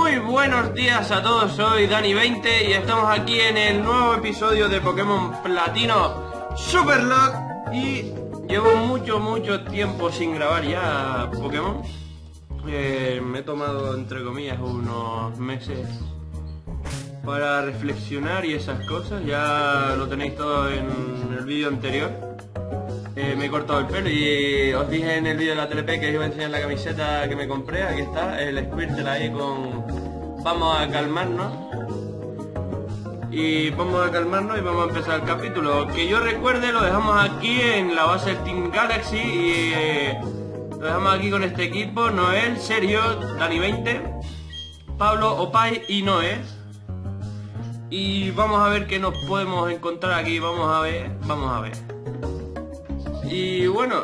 Muy buenos días a todos, soy Dani20 y estamos aquí en el nuevo episodio de Pokémon Platino Superlock. Y llevo mucho tiempo sin grabar ya Pokémon. Me he tomado, entre comillas, unos meses para reflexionar y esas cosas. Ya lo tenéis todo en el vídeo anterior. Me he cortado el pelo y os dije en el vídeo de la TLP que os iba a enseñar la camiseta que me compré. Aquí está, el Squirtle ahí con vamos a calmarnos. Y vamos a calmarnos y vamos a empezar el capítulo. Que yo recuerde, lo dejamos aquí en la base del Team Galaxy y lo dejamos aquí con este equipo: Noel, Sergio, Dani20, Pablo, Opay y Noé. Y vamos a ver qué nos podemos encontrar aquí. Vamos a ver. Y bueno,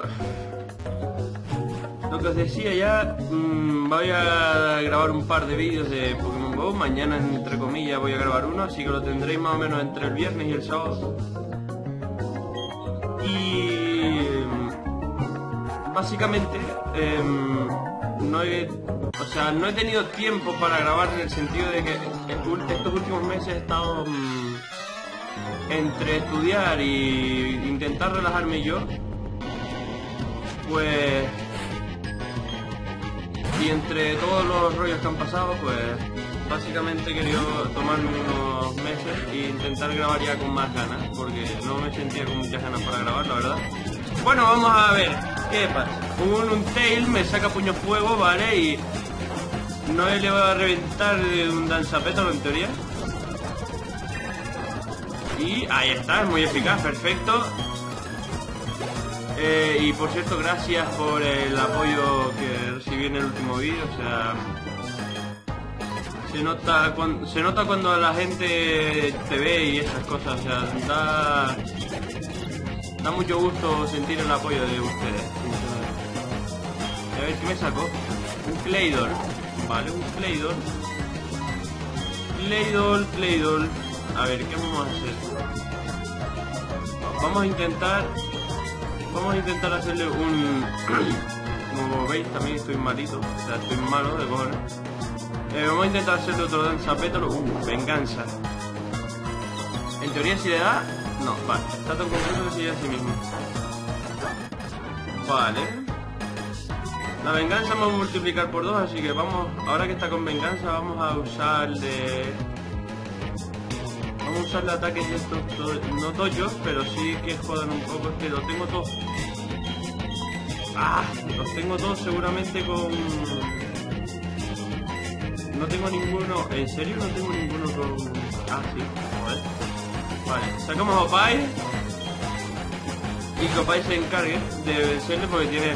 lo que os decía ya, voy a grabar un par de vídeos de Pokémon GO. Mañana, entre comillas, voy a grabar uno, así que lo tendréis más o menos entre el viernes y el sábado. Y básicamente no he tenido tiempo para grabar, en el sentido de que estos últimos meses he estado entre estudiar y intentar relajarme yo, pues, y entre todos los rollos que han pasado, pues básicamente he querido tomarme unos meses e intentar grabar ya con más ganas, porque no me sentía con muchas ganas para grabar, la verdad. Bueno, vamos a ver qué pasa. Un Tail me saca puño fuego, ¿vale? Y no le va a reventar un danzapétalo en teoría. Y ahí está, es muy eficaz, perfecto. Y por cierto, gracias por el apoyo que recibí en el último vídeo. O sea, se nota cuando la gente te ve y esas cosas. O sea, da mucho gusto sentir el apoyo de ustedes. A ver qué me sacó. Un Claydol. Vale, un Claydol. Claydol. A ver, ¿qué vamos a hacer? Vamos a intentar hacerle un... Como veis, también estoy malito. O sea, estoy malo de cojones. Vamos a intentar hacerle otro danzapétalo. Venganza. En teoría, si le da... No, vale. Está tan completo que sigue a sí mismo. Vale. La venganza vamos a multiplicar por 2, así que vamos... Ahora que está con venganza, vamos a usarle... Vamos a usarle ataques estos, no tochos, pero sí que jodan un poco. Es que los tengo todos. Los tengo todos seguramente con... No tengo ninguno... ¿En serio no tengo ninguno con...? Sí, joder. Vale, sacamos a Opay. Y que Opay se encargue de vencerle porque tiene...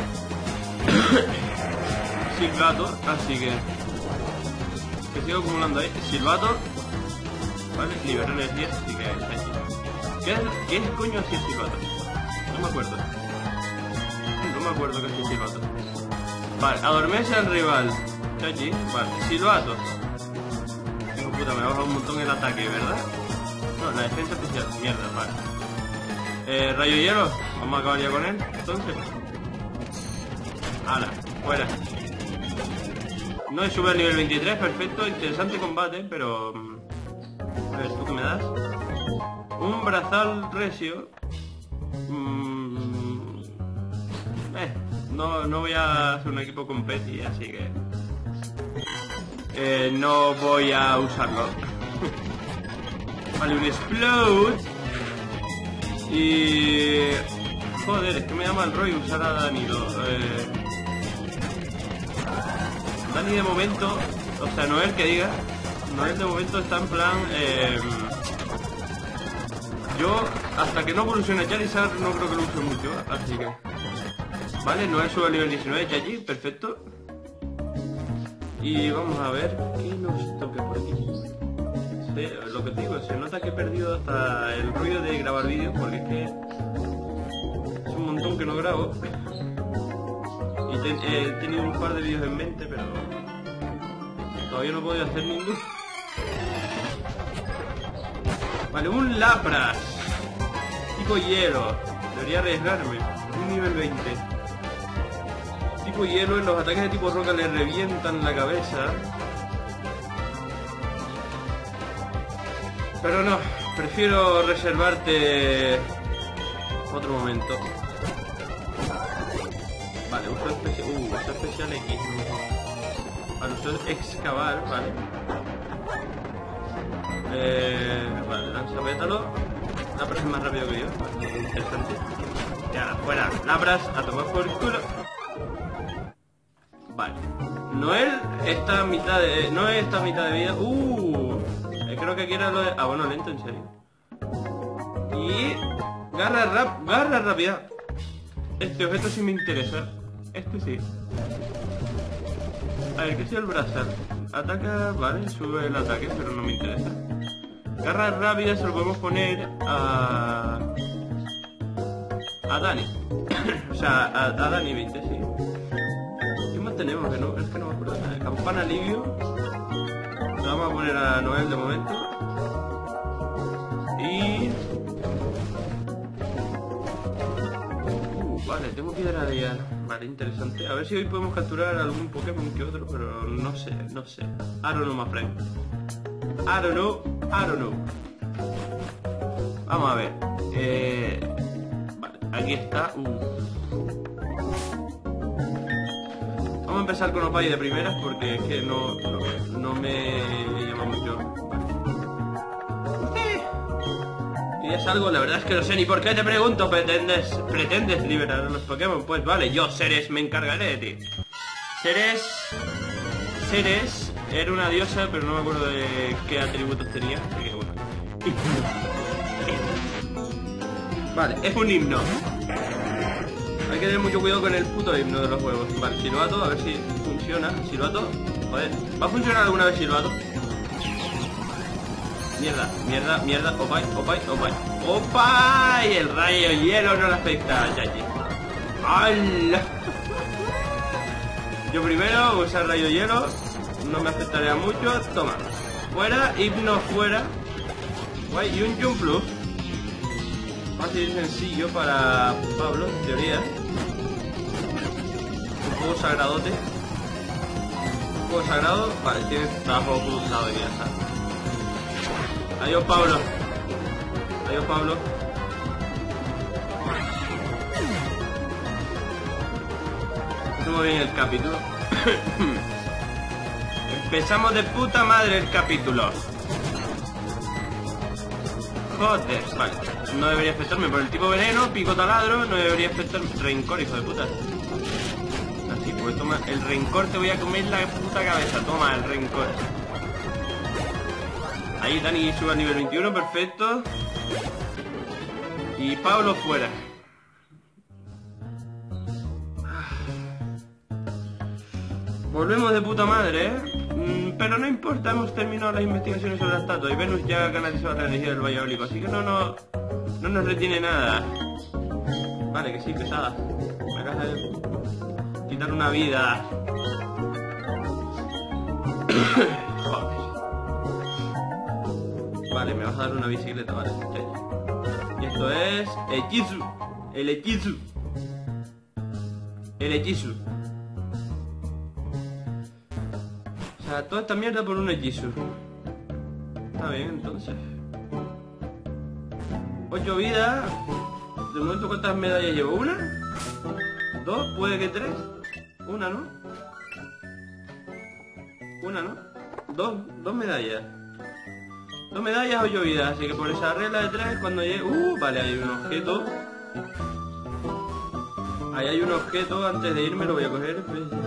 Silvato, así que sigo acumulando ahí. Silvato. Vale, liberó energía, así que ¿Qué coño hacía Silvato? No me acuerdo qué hacía Silvato. Vale, adormece al rival. Chachi, vale, Silvato. Hijo puta, me ha bajado un montón el ataque, ¿verdad? No, la defensa especial, mierda, vale. Rayo hielo, vamos a acabar ya con él, entonces. ¡Hala! Fuera. No es sube al nivel 23, perfecto, interesante combate, pero... A ver, ¿tú qué me das? Un brazal recio. No voy a hacer un equipo competi, así que... no voy a usarlo. Vale, un explode. Y... Joder, es que me da mal rollo usar a Dani. Dani de momento, o sea, Noel que diga, Noel de momento está en plan, yo hasta que no evolucione Charizard no creo que lo use mucho, así que... Vale, Noel sube al nivel 19, Chachi, perfecto. Y vamos a ver qué nos toca por aquí. Sí, lo que te digo, se nota que he perdido hasta el rollo de grabar vídeos, porque es que es un montón que no grabo. Y he tenido un par de vídeos en mente, pero todavía no he podido hacer ninguno. Vale, un Lapras tipo hielo. Debería arriesgarme. Un nivel 20. Tipo hielo, en los ataques de tipo roca le revientan la cabeza. Pero no, prefiero reservarte otro momento. Vale, uso especial. Uso especial X, ¿no? Vale, uso excavar, vale. Vale, lanza pétalo. Lapras es más rápido que yo. Vale, interesante. Ya, fuera. Lapras, a tomar por el culo. Vale. Noel está a mitad de... No está a mitad de vida. Creo que aquí era lo de... Ah, bueno, lento, en serio. Y... Garra rápida. Este objeto sí me interesa. Este sí. A ver, ¿qué es el brazal? Ataca... Vale, sube el ataque, pero no me interesa. Garra rápida se lo podemos poner a... Dani. O sea, a Dani 20, sí. ¿Qué más tenemos? Que no, es que no me acuerdo nada. Campana alivio. Lo vamos a poner a Noel de momento. Y... vale, tengo piedra de ya. Vale, interesante. A ver si hoy podemos capturar algún Pokémon que otro, pero no sé. I don't know, my friend. I don't know. Vamos a ver. Vale, aquí está. Vamos a empezar con Opay de primeras porque es que no me llama mucho. Y es algo, la verdad es que no sé ni por qué te pregunto. ¿Pretendes liberar a los Pokémon? Pues vale, yo, Ceres, me encargaré de ti. Ceres era una diosa, pero no me acuerdo de qué atributos tenía, así que bueno. Vale, es un himno. Hay que tener mucho cuidado con el puto himno de los juegos. Vale, Silbato, a ver si funciona. Silbato, joder, ¿va a funcionar alguna vez Silbato? Mierda, Opay. ¡Opay! El rayo hielo no le afecta a Yayi. ¡Hala! Yo primero usar rayo hielo. No me afectaría mucho. Toma. Fuera, himno fuera. Guay, y un Jump Plus. Fácil y sencillo para Pablo, en teoría. Un juego sagradote. Un juego sagrado. Vale, tiene trabajo cruzado y ya está. Adiós, Pablo. Estuvo bien el capítulo. Empezamos de puta madre el capítulo. Joder, vale. No debería afectarme por el tipo veneno, pico taladro, no debería afectarme. Rencor, hijo de puta. Así, pues toma el rencor, te voy a comer la puta cabeza. Toma el rencor. Ahí Dani sube al nivel 21, perfecto. Y Pablo fuera. Volvemos de puta madre, pero no importa, hemos terminado las investigaciones sobre la estatua y Venus ya ha canalizado la energía del Valle Eólico, así que no nos retiene nada. Vale, que sí, pesada. Me acabas de quitar una vida. Joder. Vale, me vas a dar una bicicleta, vale. Y esto es... Hechizu. El hechizu. O sea, toda esta mierda por un hechizo. Está bien, entonces. 8 vidas. De momento, ¿cuántas medallas llevo? ¿Una? ¿2? ¿Puede que 3? Una, ¿no? Una, ¿no? Dos medallas. 2 medallas, 8 vidas. Así que por esa regla de 3, cuando llegue... vale, hay un objeto. Ahí hay un objeto. Antes de irme lo voy a coger.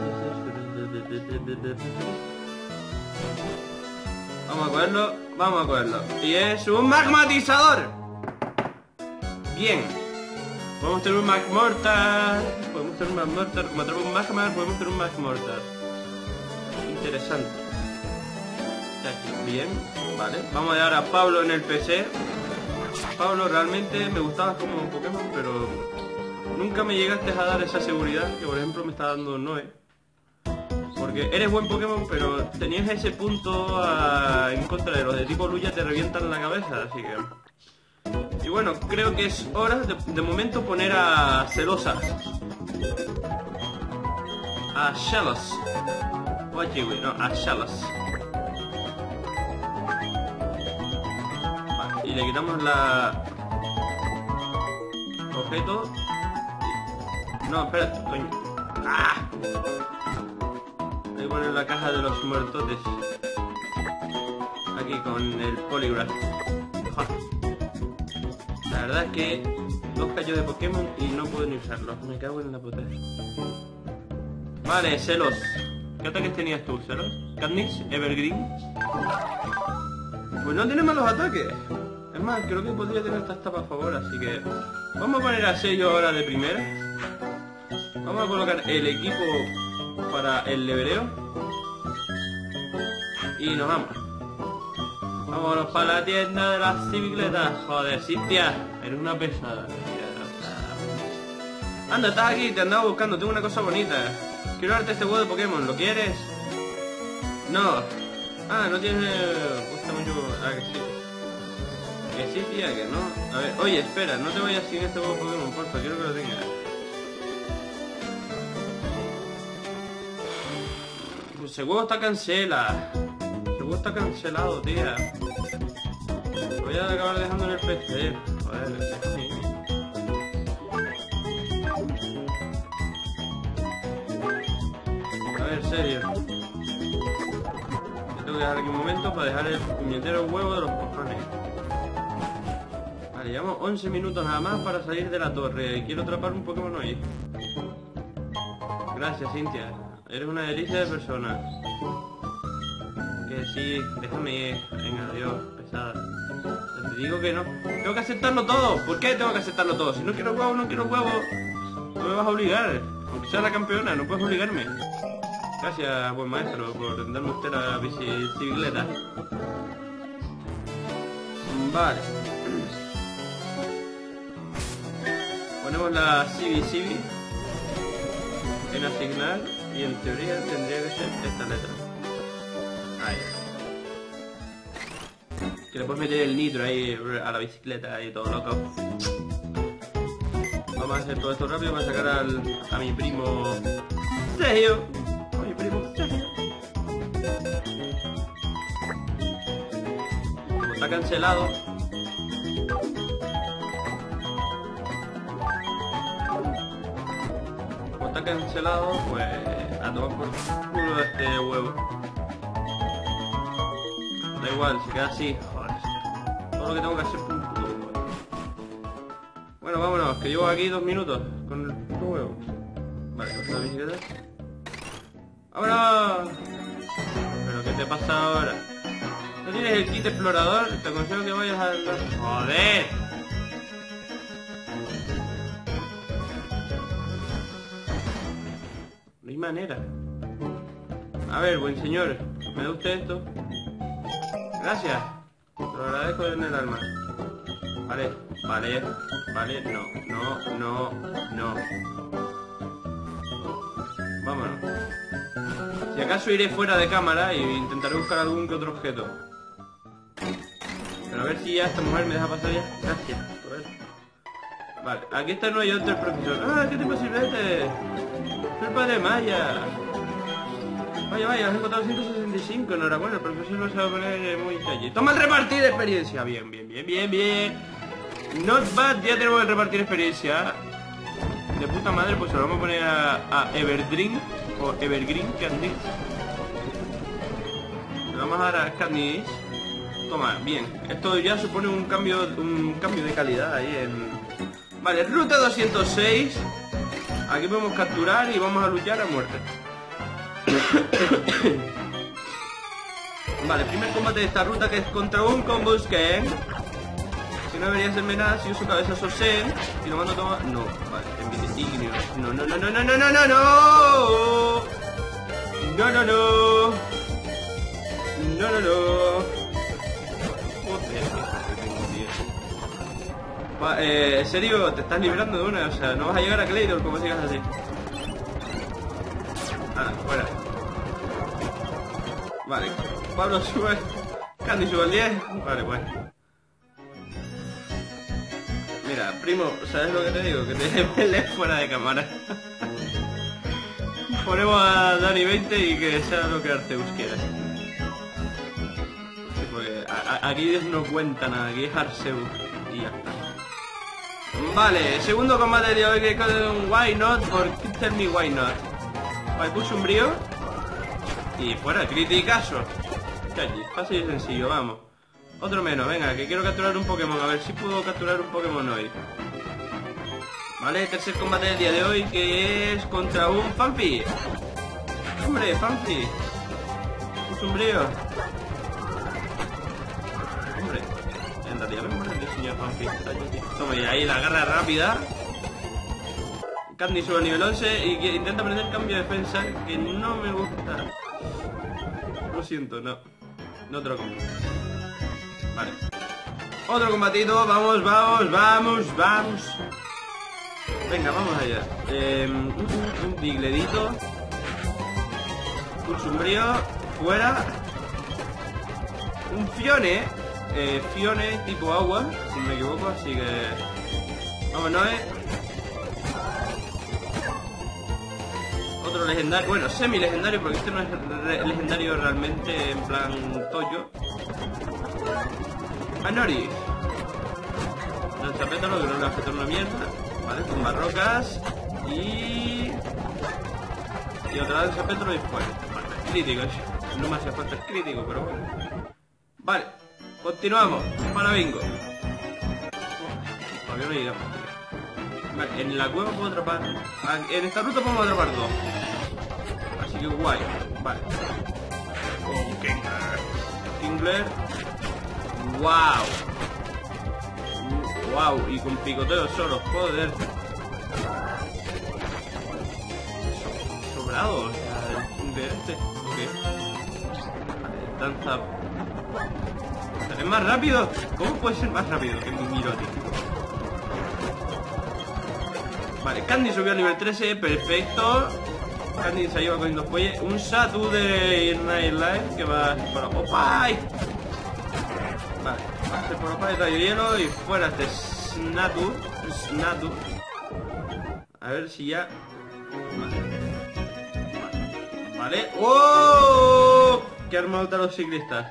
Vamos a cogerlo. Y es un magmatizador. Bien. Podemos tener un magmortar. Como atrapa un magma, podemos tener un magmortar. Interesante. Bien, vale. Vamos a dar a Pablo en el PC. Pablo, realmente me gustaba como Pokémon, pero nunca me llegaste a dar esa seguridad que por ejemplo me está dando Noé. Porque eres buen Pokémon, pero tenías ese punto en contra de los de tipo Luya, te revientan la cabeza, así que... Y bueno, creo que es hora de momento poner a Celosa. A Shellos. No, a Shellos. le quitamos la... objeto. No, espera, coño. ¡Ah! Hay que poner la caja de los muertotes. Aquí con el poligraph. La verdad es que 2 callos de Pokémon y no puedo ni usarlos. Me cago en la puta. Vale, Celos. ¿Qué ataques tenías tú, Celos? Katniss, Evergreen. Pues no tiene malos ataques. Es más, creo que podría tener esta etapa a favor, así que... vamos a poner a Sello ahora de primera. Vamos a colocar el equipo para el levereo. Y nos vamos. Vámonos para la tienda de las bicicletas. Joder, Cintia, eres una pesada. Anda, estás aquí, te andaba buscando, tengo una cosa bonita. Quiero darte este huevo de Pokémon, ¿lo quieres? No. Ah, no tiene... gusta mucho... ah, que sí. Que sí, tía, que no. A ver, oye, espera, no te vayas sin este huevo de Pokémon, porfa, quiero que lo tengas. Pues ese huevo está cancelado, tía. Lo voy a acabar dejando en el PC. Joder, sí. A ver, serio. Yo tengo que dejar aquí un momento para dejar el puñetero huevo de los cojones. Vale, llevamos 11 minutos nada más para salir de la torre. Quiero atrapar un Pokémon hoy. Gracias, Cintia. Eres una delicia de persona. Que sí, déjame ir. Venga, adiós, pesada. Te digo que no. Tengo que aceptarlo todo. ¿Por qué tengo que aceptarlo todo? Si no quiero huevo, no quiero huevo. No me vas a obligar. Aunque sea la campeona, no puedes obligarme. Gracias, buen maestro, por darme usted la bicicleta. Vale. Ponemos la Civi en asignar y en teoría tendría que ser esta letra. Ahí. Que le puedes meter el nitro ahí a la bicicleta y todo loco. Vamos a hacer todo esto rápido para sacar a mi primo Sergio. A mi primo Sergio. Como está cancelado. Como está cancelado, pues a tomar por culo de este huevo. Da igual, se queda así. Joder. Todo lo que tengo que hacer por un puto huevo. Bueno, vámonos, que llevo aquí 2 minutos con el puto huevo. Vale, coge la bicicleta. ¡Vámonos! ¿Pero qué te pasa ahora? ¿No tienes el kit explorador? Te aconsejo que vayas a... ¡joder! No hay manera. A ver, buen señor, ¿me da usted esto? Gracias. Te lo agradezco en el alma. Vale, vale, vale, no. Vámonos. Si acaso iré fuera de cámara e intentaré buscar algún que otro objeto. Pero a ver si ya esta mujer me deja pasar ya. Gracias por eso. Vale, aquí está el nuevo ayudante del profesor. ¡Ah, qué tipo silvestre! ¡Soy el padre Maya! Vaya, has encontrado 165, enhorabuena, el profesor no se va a poner muy chachi. ¡Toma el repartir experiencia! Bien. Not bad, ya tenemos el repartir experiencia. De puta madre, pues se lo vamos a poner a Evergreen o Evergreen Katniss. Le vamos a dar a Katniss. Toma, bien. Esto ya supone un cambio de calidad ahí en... Vale, ruta 206. Aquí podemos capturar y vamos a luchar a muerte. Vale, primer combate de esta ruta que es contra un Combusken. Si no debería hacerme nada si uso cabeza Sosen. Si lo mando a tomar... no, vale, envío ignio. No. Joder, en serio, te estás librando de una, o sea, no vas a llegar a Claydol como sigas así. Ah, fuera. Vale, Pablo sube. Candy sube al 10. Vale, pues. Mira, primo, ¿sabes lo que te digo? Que te pelees fuera de cámara. Ponemos a Dani 20 y que sea lo que Arceus quiera. Sí, porque aquí no cuenta nada, aquí es Arceus y ya está. Vale, segundo combate de hoy que es con un Why Not por Tell Me Why Not. Vale, pulso umbrío y fuera, criticazo. Chachi, fácil y sencillo, vamos. Otro menos, venga, que quiero capturar un Pokémon, a ver si puedo capturar un Pokémon hoy. Vale, tercer combate del día de hoy que es contra un Phanpy. Hombre, Phanpy. Pulso umbrío. Hombre, en realidad me mola el diseño de Phanpy. Toma, y ahí la garra rápida. Candy sube al nivel 11 y que intenta aprender cambio de defensa, que no me gusta. Lo siento, no. No te lo compro. Vale. Otro combatito, vamos, vamos, vamos, vamos. Venga, vamos allá. Un digledito. Un sombrío. Fuera. Un Fione. Fione tipo agua, si no me equivoco, así que... Vámonos, Otro legendario, bueno, semi-legendario, porque este no es legendario realmente, en plan Toyo. Anori. Lanzapétalo, que no le afecta una mierda. Vale, tumba rocas. Y otra lanzapétalo y fuera. Vale, crítico, no me hace falta el crítico, pero bueno. Vale, continuamos. Para bingo. Todavía no llegamos. Vale, en la cueva puedo atrapar. En esta ruta podemos atrapar dos. Así que guay. Vale. Con Kingler. Kingler. Wow. Wow. Y con picoteo solo. Joder. Sobrado. O sea, el Kingler este. Ok. Vale, danza. ¿Es más rápido? ¿Cómo puede ser más rápido que mi Miroti? Vale, Candy subió al nivel 13, perfecto. Candy se lleva cogiendo fuelle. Un Satu de Night Life que va por Opay. Vale, pase por Opay, rayo hielo y fuera este Snatu. A ver si ya... Vale. ¡Oh! ¡Qué armado los ciclistas!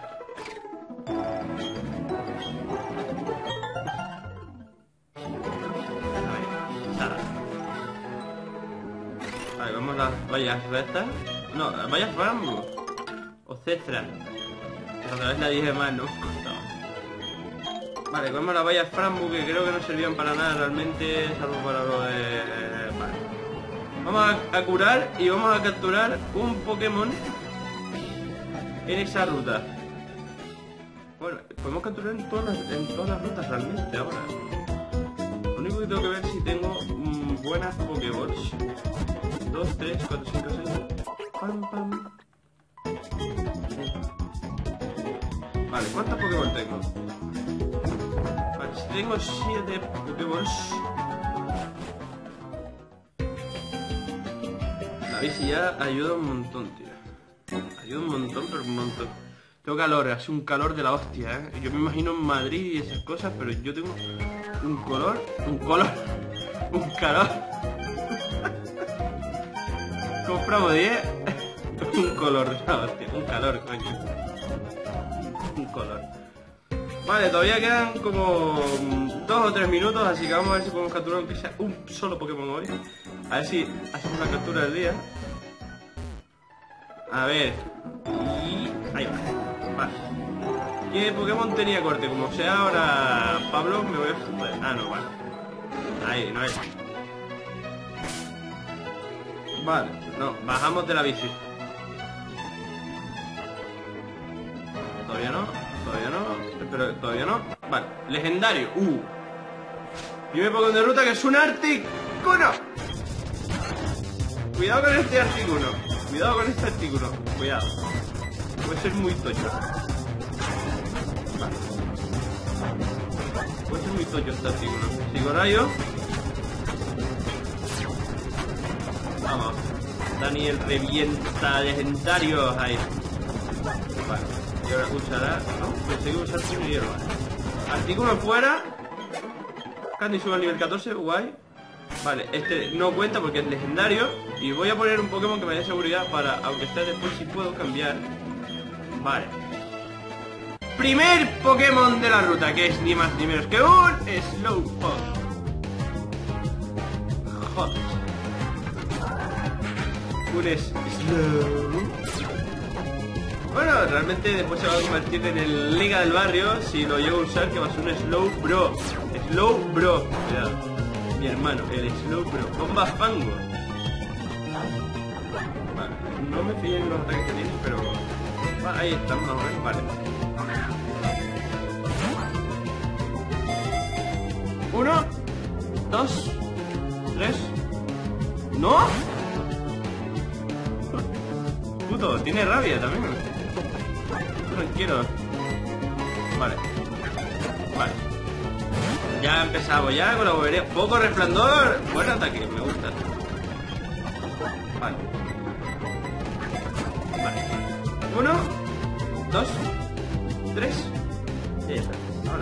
Vale, vamos a las vallas rectas. No, las vallas Frambu. O Cestra. Que otra vez la dije mal, ¿no? Vale, cogemos las vallas Frambu, que creo que no servían para nada realmente, salvo para lo de... Vale. Vamos a curar y vamos a capturar un Pokémon en esa ruta. Bueno, podemos capturar en todas las rutas realmente ahora. Lo único que tengo que ver es si tengo buenas Pokéballs. 2, 3, 4, 5, 6. Pam, pam. Vale, ¿cuántas Pokéballs tengo? Vale, si tengo 7 Pokéballs. La bici ya ayuda un montón, tío. Ayuda un montón, pero un montón. Tengo calor, hace un calor de la hostia, Yo me imagino en Madrid y esas cosas, pero yo tengo un calor. Compramos 10. Un color de la hostia, un calor, coño. Un color. Vale, todavía quedan como 2 o 3 minutos, así que vamos a ver si podemos capturar aunque sea un solo Pokémon hoy. A ver si hacemos la captura del día. A ver. Y... ahí va. Vale. ¿Qué Pokémon tenía corte? Como sea ahora Pablo, me voy a joder. Ah, no, vale. Ahí, no es. Vale, no, bajamos de la bici. Todavía no, pero todavía no. Vale, legendario. Primer Pokémon de ruta que es un Articuno. Cuidado con este Articuno. Cuidado con este Articuno. Cuidado. Puede ser muy tocho. Vale. Puede ser muy tocho este Articuno. Sigo rayo. Vamos. Daniel revienta legendarios. Ahí. Vale. Y ahora usará. No, pensé que usar un hielo. Artículo fuera. Candy sube al nivel 14. Guay. Vale, este no cuenta porque es legendario. Y voy a poner un Pokémon que me dé seguridad para, aunque esté después, si puedo cambiar. Vale. primer Pokémon de la ruta, que es ni más ni menos que un Slowpoke. Joder. Un Slow. Bueno, realmente después se va a convertir en el Liga del Barrio si lo llevo a usar, que va a ser un Slow Bro. Slow Bro. Mira, mi hermano, el Slow Bro. Bomba Fango. Vale, no me fío en los ataques que tiene, pero... ahí estamos, más o menos, vale. 1, 2, 3. ¿No? Puto, tiene rabia también. Tranquilo. Vale. Vale. Ya empezamos ya con la bobería. Poco resplandor. Buen ataque, me gusta. Vale. Vale. 1, 2, 3. Y ya está. Ahora.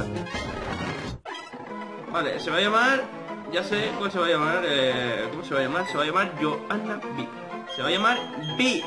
Vale, se va a llamar... ya sé cómo se va a llamar. ¿Cómo se va a llamar? Se va a llamar Johanna B. Se va a llamar B.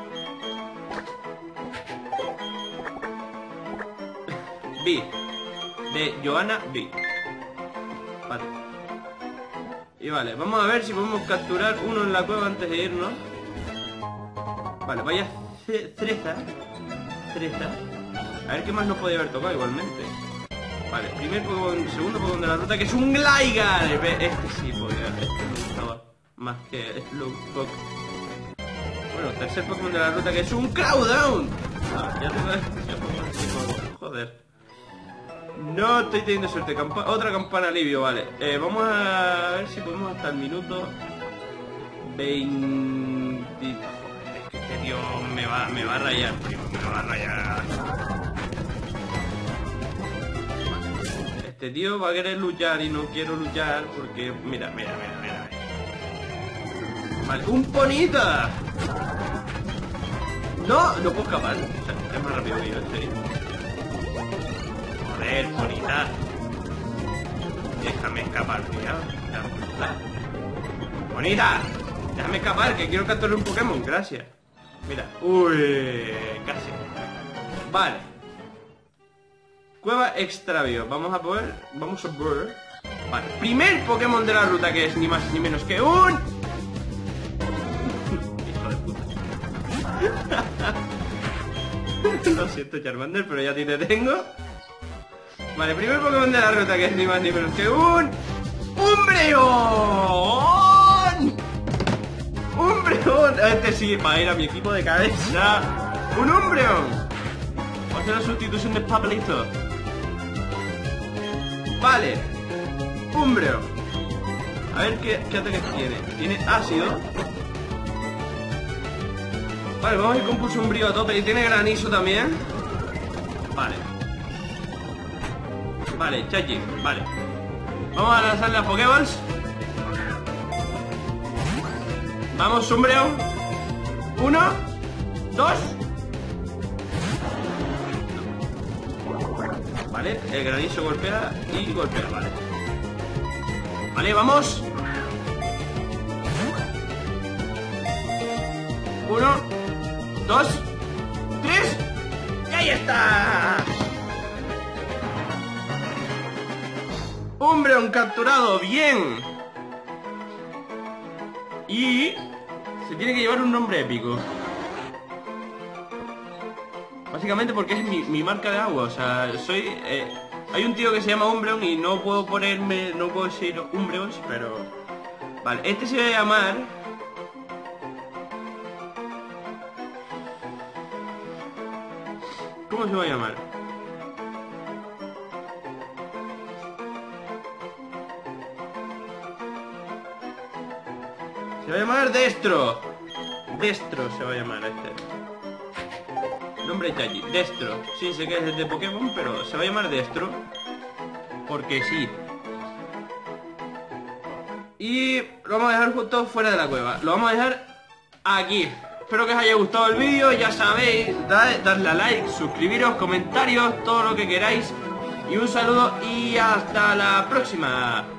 B. De Johanna B. Vale. Y vale, vamos a ver si podemos capturar uno en la cueva antes de irnos. Vale, vaya Cereza. A ver qué más nos podía haber tocado igualmente. Vale, primer Pokémon, segundo Pokémon de la ruta, que es un Gligar. Este sí podía, este me gustaba más que Slowpoke. Bueno, tercer Pokémon de la ruta, que es un Crowdown. Ya tengo joder. No estoy teniendo suerte. Otra campana alivio, vale. Vamos a ver si podemos hasta el minuto 20. Joder, es que este tío me va a rayar, primo. Me va a rayar. Este tío va a querer luchar y no quiero luchar porque... Mira. Vale, ¡un Ponita! No puedo escapar. O sea, es más rápido que yo, en serio. Joder, Ponita. Déjame escapar, tío. Bonita, déjame escapar, que quiero capturar un Pokémon, gracias. Mira, uy, casi. Vale. Cueva extravío, vamos a ver. Vale, primer Pokémon de la ruta, que es ni más ni menos que un... Hijo de puta. Lo siento, Charmander, pero ya te tengo. Vale, primer Pokémon de la ruta, que es ni más ni menos que un... ¡Umbreon! ¡Umbreon! Este sí va a ir a mi equipo de cabeza. ¡Un Umbreon! Va a ser la sustitución de Papelito. Vale. Umbreon. A ver qué ataques tiene. Tiene ácido. Vale, vamos a ir con Pulso Umbrío a tope. Y tiene granizo también. Vale. Vale, Chachi, vale. Vamos a lanzar las Pokéballs. Vamos, Umbreon. 1, 2. Vale, el granizo golpea y golpea, vale. Vale, vamos. 1, 2, 3. ¡Y ahí está! Umbreon capturado, bien. Y se tiene que llevar un nombre épico. Básicamente porque es mi marca de agua. O sea, soy... hay un tío que se llama Umbreon y no puedo ponerme... No puedo decir Umbreon, pero... Vale, este se va a llamar... ¿Cómo se va a llamar? Se va a llamar Destro. Destro se va a llamar este. Nombre Chachi, Destro. Sí, sé que es de Pokémon, pero se va a llamar Destro. Porque sí. Y lo vamos a dejar justo fuera de la cueva. Lo vamos a dejar aquí. Espero que os haya gustado el vídeo. Ya sabéis, dadle a like, suscribiros, comentarios, todo lo que queráis. Y un saludo y hasta la próxima.